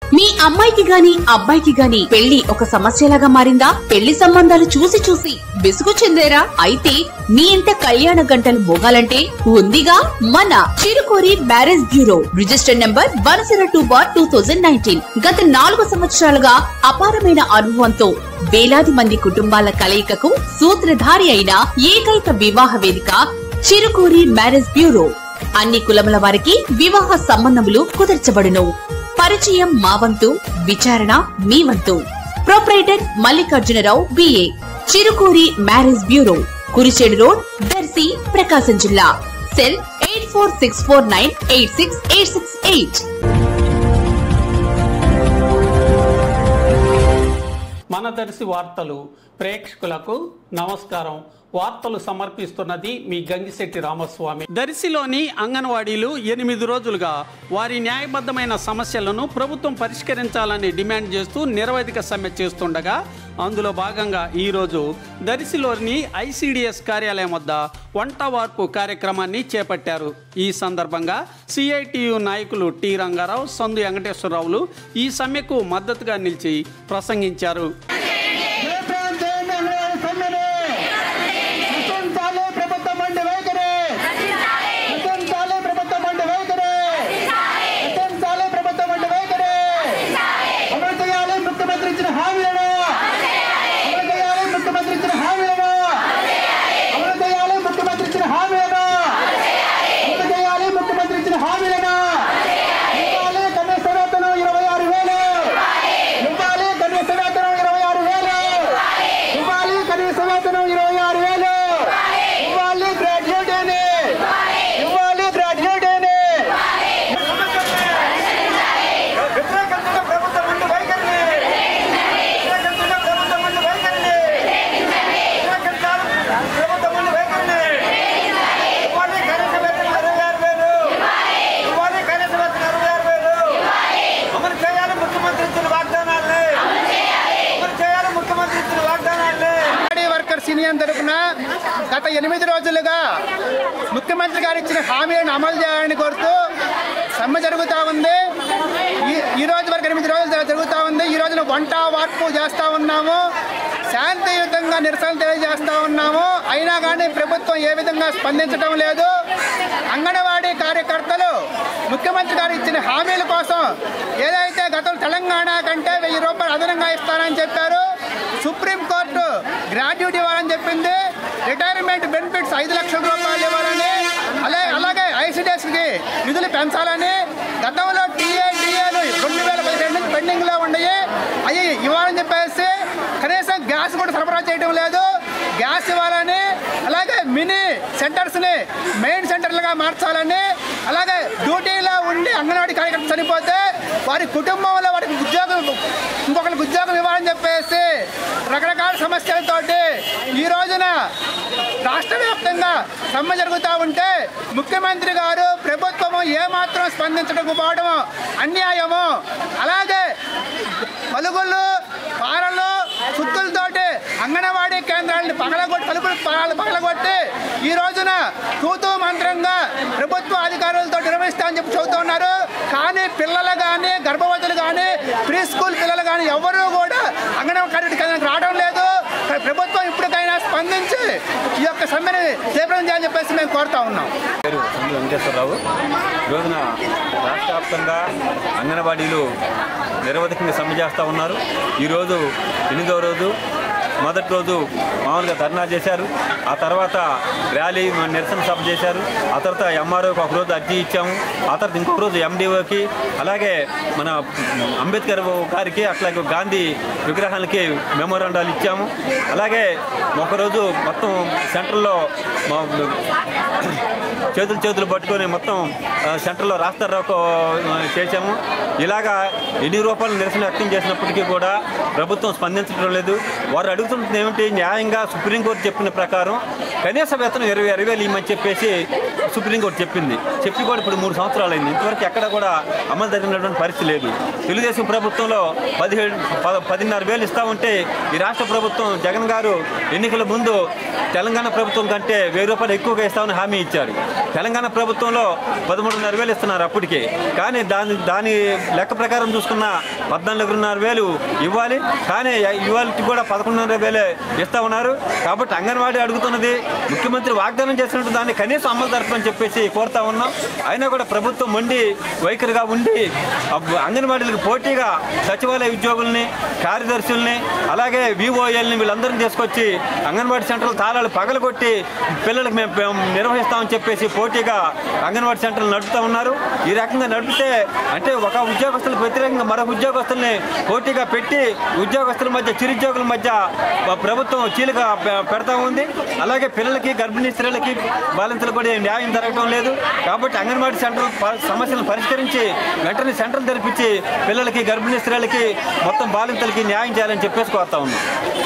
మీ అమ్మాయికి గాని అబ్బాయికి గాని పెళ్లి ఒక సమస్యలాగా మారిందా? పెళ్లి సంబంధాలు చూసి చూసి విసుగు చెందేరా? అయితే మీ ఇంట కళ్యాణ గంటలు మోగాలంటే ఉందిగా మన Chirukuri marriage bureau. Register number 102/2019. గత 4 సంవత్సరాలుగా అపారమైన అనుభవంతో వేలాది మంది కుటుంబాల కలయికకు సూత్రధారి అయిన ఏకైక వివాహ వేదిక చిరుకూరి మ్యారేజ్ బ్యూరో. అన్ని కులముల వారికి వివాహ సంబంధములు కుదర్చబడును. పరిచయం మా వంతు, విచారణ మీ వంతు. Proprietor Mallikarjuna Rao BA. Chirukuri marriage bureau, Kurichedu road, Darsi, Prakasam జిల్లా. సెల్ 8464986868. మన దర్శి వార్తలు ప్రేక్షకులకు నమస్కారం. వార్తలు సమర్పిస్తున్నది మీ గంగిశెట్టి రామస్వామి. దర్శిలోని అంగన్వాడీలు 8 రోజులుగా వారి న్యాయబద్ధమైన సమస్యలను ప్రభుత్వం పరిష్కరించాలని డిమాండ్ చేస్తూ నిరవధిక సమ్మె చేస్తుండగా, అందులో భాగంగా ఈరోజు దర్శిలోని ఐసిడిఎస్ కార్యాలయం వద్ద వంట వార్పు కార్యక్రమాన్ని చేపట్టారు. ఈ సందర్భంగా సిఐటియు నాయకులు టి రంగారావు, సందు వెంకటేశ్వరరావులు ఈ సమ్మెకు మద్దతుగా నిలిచి ప్రసంగించారు. తరపున గత 8 రోజులుగా ముఖ్యమంత్రి గారు ఇచ్చిన హామీలను అమలు చేయాలని కోరుతూ సమ్మె జరుగుతూ ఉంది. ఈ రోజు వరకు 8 రోజులు జరుగుతూ ఉంది. ఈ రోజున వంట వార్పు చేస్తూ ఉన్నాము, శాంతియుతంగా నిరసన తెలియజేస్తూ ఉన్నాము. అయినా కానీ ప్రభుత్వం ఏ విధంగా స్పందించడం లేదు. అంగన్వాడీ కార్యకర్తలు ముఖ్యమంత్రి గారు ఇచ్చిన హామీల కోసం ఏదైతే గతంలో తెలంగాణ కంటే 1000 రూపాయలు అదనంగా ఇస్తారని చెప్పారు. సుప్రీంకోర్టు గ్రాడ్యుయేట్ ఇవ్వాలని చెప్పింది. రిటైర్మెంట్ బెనిఫిట్స్ 5 లక్షల రూపాయలు ఇవ్వాలని, అలాగే ఐసిడిఎస్కి నిధులు పెంచాలని, గతంలో టీఏలు 2017 నుంచి పెండింగ్లో ఉన్నాయి, అవి ఇవ్వాలని చెప్పేసి కనీసం గ్యాస్ కూడా సరఫరా చేయడం లేదు, గ్యాస్ ఇవ్వాలని, అలాగే మినీ సెంటర్స్ని మెయిన్ సెంటర్లుగా మార్చాలని, అలాగే డ్యూటీలో ఉండి అంగన్వాడీ కార్యకర్తలు చనిపోతే వారి కుటుంబంలో వారికి ఇంకొకరికి ఉద్యోగం ఇవ్వాలని చెప్పేసి రకరకాల సమస్యలతోటి ఈ రోజున రాష్ట్ర వ్యాప్తంగా సమ్మె జరుగుతూ ఉంటే ముఖ్యమంత్రి గారు ప్రభుత్వము ఏమాత్రం స్పందించకపోవడం అన్యాయము. అలాగే పలుగుళ్ళు పారలు సుత్తులతోటి అంగన్వాడీ కేంద్రాలను పగలగొట్టి ఈ రోజున తూతూ మంత్రంగా ప్రభుత్వ అధికారులతో నిర్వహిస్తామని చెప్పి చెబుతూ ఉన్నారు. కానీ పిల్లలు కానీ, గర్భవతులు కానీ, ప్రీ స్కూల్ పిల్లలు కానీ ఎవరూ కూడా అంగన్వాడీ కేంద్రానికి రావడం లేదు. ప్రభుత్వం ఇప్పటికైనా స్పందించి ఈ యొక్క సమ్మెని తీవ్రం చేయాలని చెప్పేసి మేము కోరుతా ఉన్నాం. పేరు సందు వెంకటేశ్వరరావు. ఈ రోజున రాష్ట్ర వ్యాప్తంగా అంగన్వాడీలు నిరవధికంగా సమ్మె చేస్తూ ఉన్నారు. ఈరోజు 8వ రోజు. మొదటి రోజు మామూలుగా ధర్నా చేశారు, ఆ తర్వాత ర్యాలీ నిరసన సభ చేశారు, ఆ తర్వాత ఎంఆర్ఓకి ఒకరోజు అర్జీ ఇచ్చాము, ఆ తర్వాత ఇంకొక రోజు ఎండిఓకి, అలాగే మన అంబేద్కర్ గారికి, అట్లాగే గాంధీ విగ్రహాలకి మెమోరాండాలు ఇచ్చాము. అలాగే ఒకరోజు మొత్తం సెంటర్లో చేతులు పట్టుకొని మొత్తం సెంటర్లో రాస్తారోకో చేశాము. ఇలాగా 8 రూపాయలు నిరసన వ్యక్తం చేసినప్పటికీ కూడా ప్రభుత్వం స్పందించడం లేదు. వారు అడుగుతున్నది ఏమిటి? న్యాయంగా సుప్రీంకోర్టు చెప్పిన ప్రకారం కనీస వేతనం 20,000 ఇవ్వమని చెప్పేసి సుప్రీంకోర్టు చెప్పి కూడా ఇప్పుడు 3 సంవత్సరాలు అయింది. ఇంతవరకు ఎక్కడ కూడా అమలు జరిగినటువంటి పరిస్థితి లేదు. తెలుగుదేశం ప్రభుత్వంలో 17,500 ఇస్తా ఉంటే ఈ రాష్ట్ర ప్రభుత్వం జగన్ గారు ఎన్నికల ముందు తెలంగాణ ప్రభుత్వం కంటే 1000 రూపాయలు ఎక్కువగా ఇస్తామని హామీ ఇచ్చారు. తెలంగాణ ప్రభుత్వంలో 13,500 ఇస్తున్నారు అప్పటికే. కానీ దాని లెక్క ప్రకారం చూసుకున్న 14,500 ఇవ్వాలి. కానీ ఇవాళకి కూడా 11,500 ఇస్తా ఉన్నారు. కాబట్టి అంగన్వాడీ అడుగుతున్నది ముఖ్యమంత్రి వాగ్దానం చేసినట్టు దాన్ని కనీసం అమలు జరపని చెప్పేసి కోరుతా ఉన్నాం. అయినా కూడా ప్రభుత్వం మొండి వైఖరిగా ఉండి అంగన్వాడీలకు పోటీగా సచివాలయ ఉద్యోగుల్ని, కార్యదర్శుల్ని, అలాగే విఓఎల్ని వీళ్ళందరినీ తీసుకొచ్చి అంగన్వాడీ సెంటర్లు తాళాలు పగలగొట్టి పిల్లలకు మేము నిర్వహిస్తామని చెప్పేసి పోటీగా అంగన్వాడీ సెంటర్లు నడుపుతూ ఉన్నారు. ఈ రకంగా నడిపితే అంటే ఒక ఉద్యోగస్తులకు వ్యతిరేకంగా మరొక ఉద్యోగస్తుల్ని పోటీగా పెట్టి ఉద్యోగస్తుల మధ్య, చిరుద్యోగుల మధ్య ప్రభుత్వం చీలిక పెడతా ఉంది. అలాగే పిల్లలకి, గర్భిణీ స్త్రీలకి, బాలింతలకు కూడా న్యాయం జరగడం లేదు. కాబట్టి అంగన్వాడీ సెంటర్ సమస్యలను పరిష్కరించి వెంటనే సెంటర్లు తెరిపించి పిల్లలకి, గర్భిణీ స్త్రీలకి, మొత్తం బాలింతలకి న్యాయం చేయాలని చెప్పేసి కోరుతా ఉన్నాం.